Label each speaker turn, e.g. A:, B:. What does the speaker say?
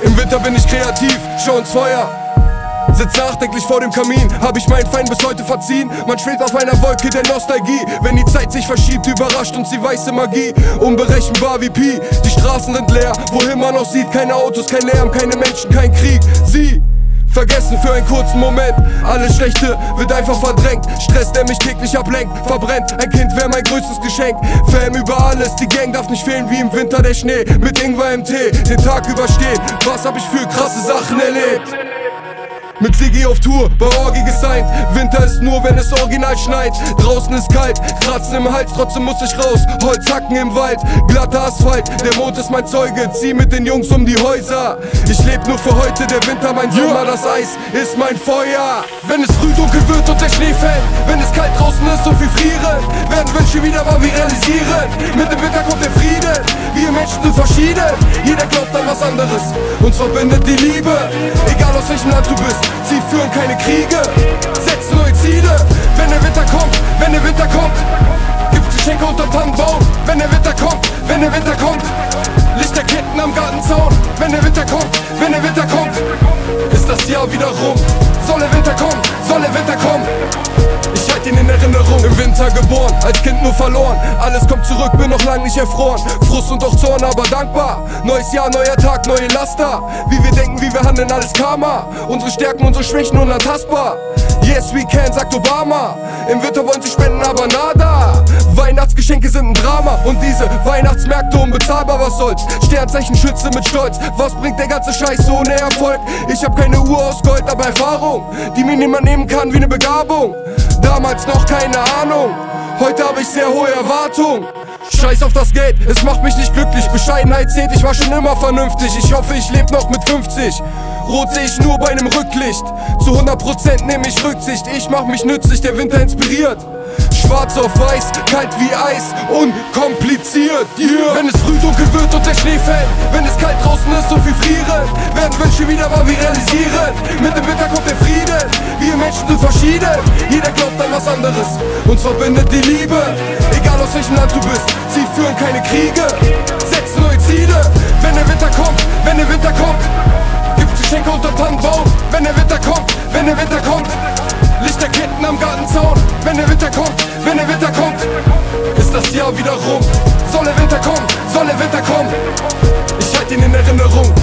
A: Im Winter bin ich kreativ, schau ins Feuer. Sitz nachdenklich vor dem Kamin, hab ich meinen Feind bis heute verziehen. Man schwebt auf einer Wolke der Nostalgie. Wenn die Zeit sich verschiebt, überrascht uns die weiße Magie. Unberechenbar wie Pi, die Straßen sind leer. Wohin man auch sieht, keine Autos, kein Lärm, keine Menschen, kein Krieg. Sie vergessen für einen kurzen Moment. Alles Schlechte wird einfach verdrängt. Stress, der mich täglich ablenkt, verbrennt. Ein Kind wäre mein größtes Geschenk. Fam über alles, die Gang darf nicht fehlen wie im Winter der Schnee. Mit Ingwer im Tee, den Tag überstehen. Was hab ich für krasse Sachen erlebt? Mit Siggi auf Tour, bei Orgi gesigned. Winter ist nur, wenn es original schneit. Draußen ist kalt, Kratzen im Hals, trotzdem muss ich raus. Holz hacken im Wald, glatter Asphalt. Der Mond ist mein Zeuge, zieh mit den Jungs um die Häuser. Ich leb nur für heute, der Winter mein Sommer. Das Eis ist mein Feuer. Wenn es früh dunkel wird und der Schnee fällt, wenn es kalt draußen ist und wir frieren, werden Wünsche wieder wahr, wir realisieren. Mit dem Winter kommt der Friede, wir Menschen sind verschieden. Jeder glaubt an was anderes, uns verbindet die Liebe. Egal aus welchem Land du bist, sie führen keine Kriege, setzen neue Ziele. Wenn der Winter kommt, wenn der Winter kommt, gibt's Geschenke unterm Tannenbaum. Wenn der Winter kommt, wenn der Winter kommt, Lichterketten am Gartenzaun. Wenn der Winter kommt, wenn der Winter kommt, ist das Jahr wieder rum. Soll der Winter kommen, soll der Winter kommen, ich halt ihn in Erinnerung. Im Winter geboren, als Kind nur verloren. Alles kommt zurück, bin noch lang nicht erfroren. Frust und auch Zorn, aber dankbar. Neues Jahr, neuer Tag, neue Laster. Wie wir denken, wie wir handeln, alles Karma. Unsere Stärken, unsere Schwächen unantastbar. Yes we can, sagt Obama. Im Winter wollen sie spenden, aber nada. Weihnachtsgeschenke sind ein Drama. Und diese Weihnachtsmärkte unbezahlbar, was soll's? Sternzeichen Schütze mit Stolz. Was bringt der ganze Scheiß ohne Erfolg? Ich hab keine Uhr aus Gold, aber Erfahrung, die mir niemand nehmen kann wie eine Begabung. Damals noch keine Ahnung, heute hab ich sehr hohe Erwartungen. Scheiß auf das Geld, es macht mich nicht glücklich. Bescheidenheit zählt, ich war schon immer vernünftig. Ich hoffe, ich leb noch mit 50. Rot seh ich nur bei einem Rücklicht. Zu 100% nehm ich Rücksicht. Ich mach mich nützlich, der Winter inspiriert. Schwarz auf weiß, kalt wie Eis, unkompliziert, yeah. Wenn es früh dunkel wird und der Schnee fällt, wenn es kalt draußen ist und wir frieren, werden Wünsche wieder wahr, wir realisieren. Mit dem Winter kommt der Friede, wir Menschen sind verschieden. Jeder glaubt an was anderes, uns verbindet die Liebe. Egal aus welchem Land du bist, sie führen keine Kriege, setzen neue Ziele. Wenn der Winter kommt, wenn der Winter kommt, gibt's Geschenke unterm Tannenbaum. Wenn der Winter kommt, wenn der Winter kommt, Lichterketten am Gartenzaun. Wenn der Winter kommt, wenn der Winter kommt, ist das Jahr wieder rum. Soll der Winter kommen, soll der Winter kommen, ich halt ihn in Erinnerung.